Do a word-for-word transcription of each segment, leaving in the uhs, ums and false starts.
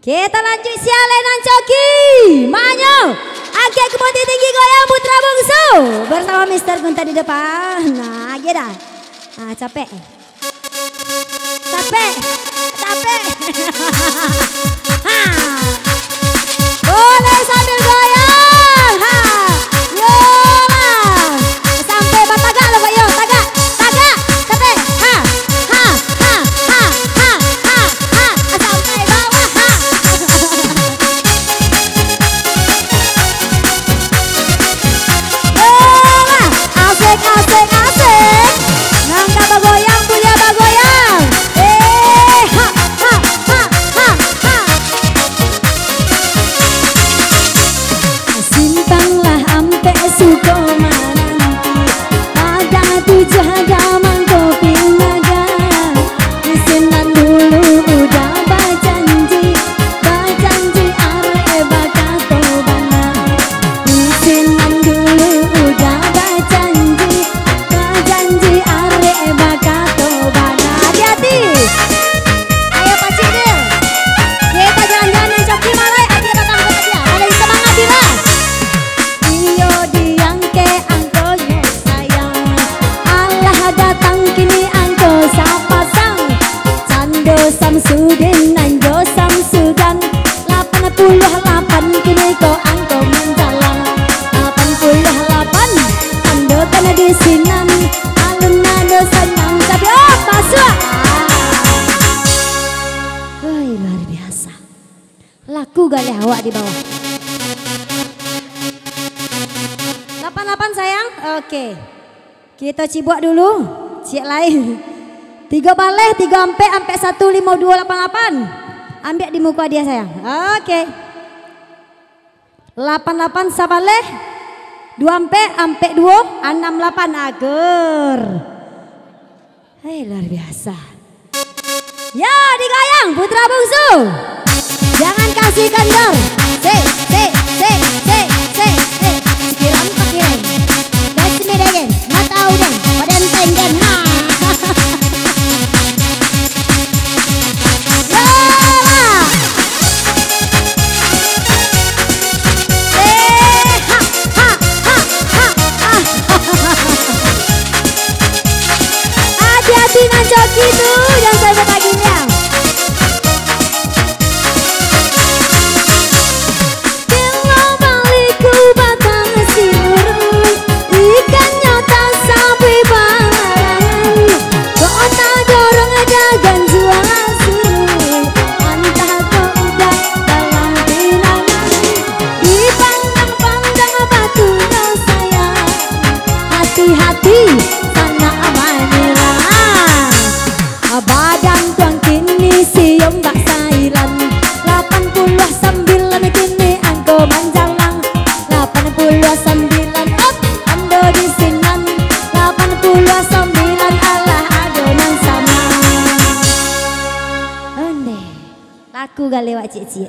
Kita lanjut sialenan coki. Manyo. Agak kemudi tinggi goyang putra bungsu. Bersama Mister Gunta di depan. Nah, gitu. Nah, capek. Capek. Capek. Boleh sambil goyang. Ha. Yo. Sampai batagak loh, Pak Yo. Tagak. Tagak. Capek. Ha. Ha. Ha. Ha. Ha. Ha. Ha. Sampai bawah. Ha. Asik, asik, asik. Nangka bagoyang, kuliah bagoyang. Eh, ha, ha, ha, ha, ha. Simpanglah ampe suko mananti. Pada tu jaga mangkopi naga. Isinan dulu udah bajanji. Bajanji are bakato bana. Isinan dulu udah bajanji. Bajanji are bakato bana. Hati-hati. Ayo Pak Cidil. Kita jalan-jalan yang coki malai. Ayo kita tangkap aja. Paling semangat bila. Iyo diangke angkonya sayang. Allah datang kini angko sapasang. Cando Samsudin Anjo Samsudan. delapan puluh delapan kini ko angko menjalang. delapan puluh delapan ando kena di sinan. Alun nado senang tapi oh pasua. Woi luar biasa. Laku galih awak di bawah. delapan delapan sayang. Oke. Kita cibuak dulu. Cik lain. Tiga baleh, tiga ampe, ampe satu, lima, dua, delapan, delapan. Ambil di muka dia sayang. Oke. delapan delapan sabaleh. Dua ampe, ampe dua, enam delapan ager. Hei luar biasa. Ya digayang putra bungsu. Jangan kasih kendor. Se, se, se, se, se, se. Sikiran pakiran. That's me again. Mata udang. Badan tenggen. Ha. Hati-hati dengan coki tuh, jangan sampai baginya. Kalau balikku batang siru, ikannya tak sampai barangan. Kota dorong dagang jual suruh, entah kau udah dalam bilangan. Dipandang-pandang batunya sayang, hati-hati sana amanira. Badan tuang kini siom bak sailan. delapan puluh sembilan kini angko manjalang. delapan puluh sembilan up ando di sinan. delapan puluh sembilan Allah adonan sama. Onde laku gale wak cik-cik.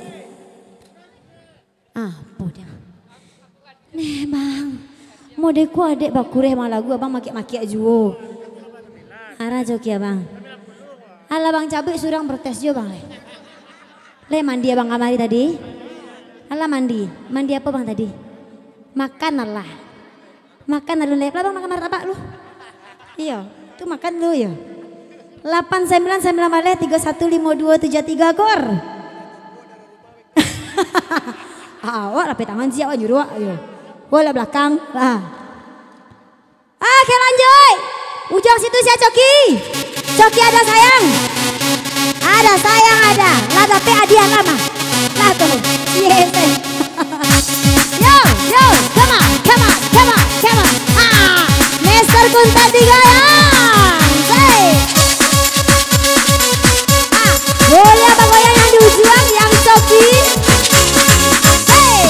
Ah bodoh. Nih bang, modeku adek bakureh malah lagu abang maki-maki ajuo. Arah joki abang. Alah bang cabai surang protes juga bang. Le mandi abang kamari tadi. Alah mandi. Mandi apa bang tadi? Makan Allah. Makan alun le. Bang makan martabak lu. Iya. Tuh makan lu ya. delapan sembilan sembilan balik tiga satu lima dua tujuh tiga kor. Awak lapis tangan siap nyuruh awak yo. Bola belakang lah. Oke lanjut. Ujung situ siap coki. Coki ada sayang. Ada sayang ada. Lah tapi hadiah lama. Lah tuh. Yes. Yo yo come on come on come on come on. Ah, Mister Gunta digayang. Say. Ah, boleh apa goyang yang di ujung yang coki. Hey.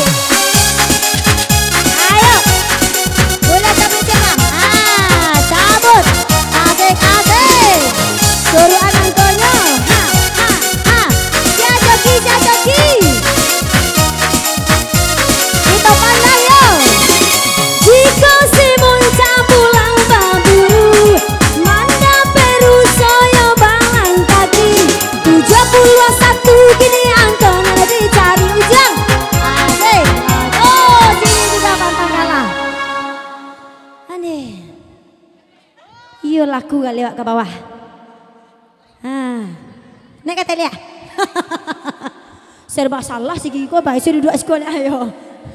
Ayo. Boleh cabut bang. Ah, cabut. Asik asik. Suruh anak konyo. Ha ha ha. Sia joki sia joki. laku gak lewat ke bawah. Ah. Naik kata lihat. Serba salah si Kiko, baik sudah duduk sekolah ayo.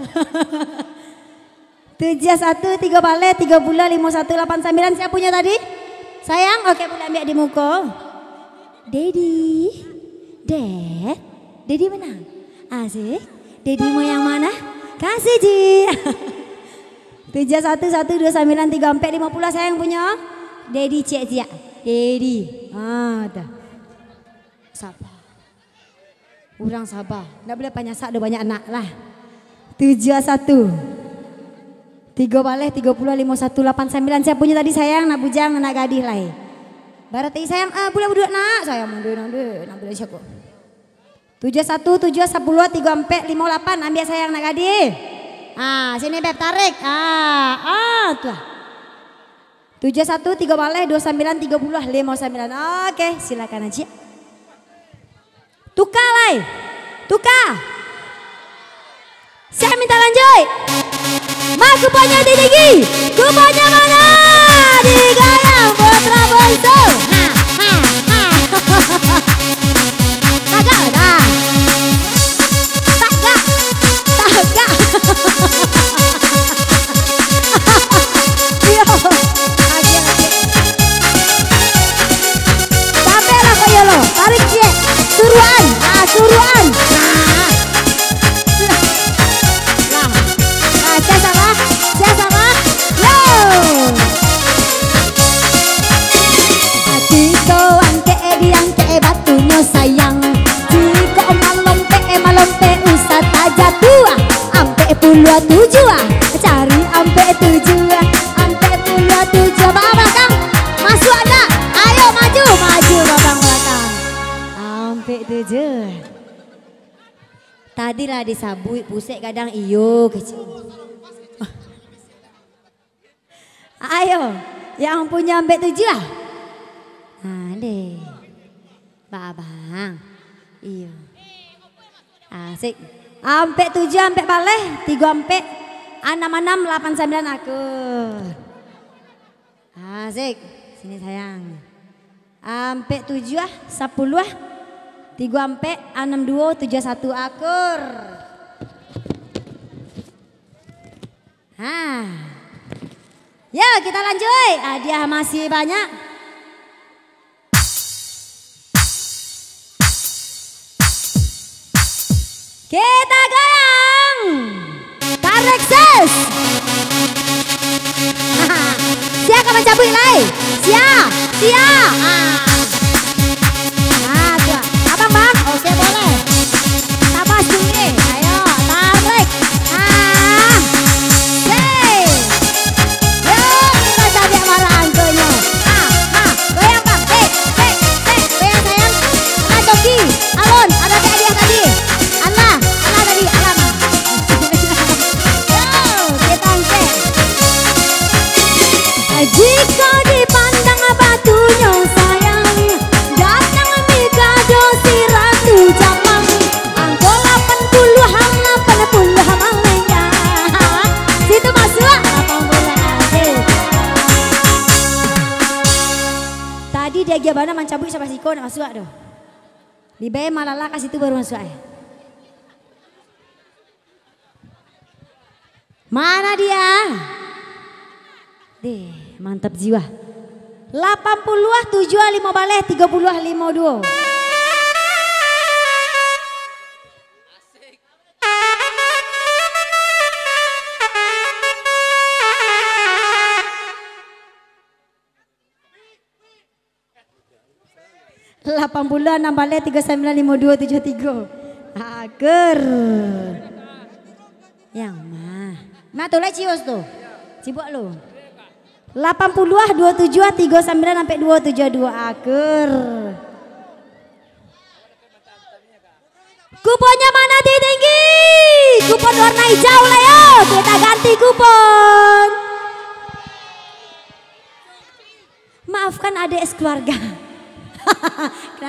Tujuh satu tiga balik tiga bulan lima satu delapan sembilan siapa punya tadi? Sayang, oke boleh ambil di muka. Daddy, Dad, Daddy menang. Asik. Daddy mau yang mana? Kasih Ji. Tujuh satu satu dua sembilan tiga empat lima puluh sayang punya. Daddy cek cek. Daddy. Ah, dah. Sabar. Orang sabar. Nggak boleh panyasak ada banyak anak lah. Tujuh satu. Tiga balik tiga puluh lima satu delapan sembilan saya punya tadi sayang nak bujang nak gadis lah. Berarti sayang ah boleh berdua nak sayang mundur mundur nak boleh siapa. Tujuh satu tujuh sepuluh tiga empat lima delapan ambil sayang nak gadis. Ah sini beb tarik ah ah tuh. Tujuh satu tiga balik dua sembilan tiga puluh lima sembilan oke silakan aja. Tukar lah, tukar. Saya minta lanjut. Ma kuponnya tinggi, kuponnya mana? Di Gayang Putra Bungsu. Tagak dah. Tagak, tagak. Yo, lagi lagi. Sampai lah kaya lo, tarik dia. Suruhan, ah suruhan. Nah. Saya salah, saya salah, yo. Jika angke diang ke batunya sayang, jika malompe malompe usah tajak tua, ampe puluh tujuh, cari ampe tujuh, ampe puluh tujuh, babang belakang, masuk ada, ayo maju maju babang belakang, ampe tujuh. Tadi lah disabui pusek kadang iyo kecil. Ayo, yang punya ambek tujuh lah. Ade, babang, iyo, asik. Ambek tujuh, ambek balik, tiga ambek, enam enam, delapan sembilan aku. Asik, sini sayang. Ambek tujuh, sepuluh, tiga ambek, enam dua, tujuh satu akur. Ah. Ya kita lanjut, hadiah masih banyak. Kita goyang, tarik ses. Siap kapan cabut lagi? Siap, siap. Ah, tuh. Abang bang, oke boleh. Tambah sini, ayo tarik. Ah, hey. Alon, ada hadiah tadi. Allah, Allah tadi, alamak. Yo, kita angkat. Jika dipandang batunya sayang, datang mikado si ratu Jamang. Angko delapan puluh ham, delapan puluh ham ya. Situ masuk delapan puluh aja. Tadi dia gimana mencabut sama siko nak masuk doh. Di B malala kasih itu baru masuk ya. Mana dia? Deh, mantap jiwa. delapan puluh tujuh lima balik tiga puluh lima dua. delapan puluh enam balik tiga sembilan lima dua tujuh tiga. Agar. Yang mah. Mah tuh lah cios tuh. Cibuk lu. delapan puluh dua tujuh tiga sembilan sampai dua tujuh dua agar. Kuponnya mana tinggi? Kupon warna hijau lah yo. Kita ganti kupon. Maafkan adik sekeluarga.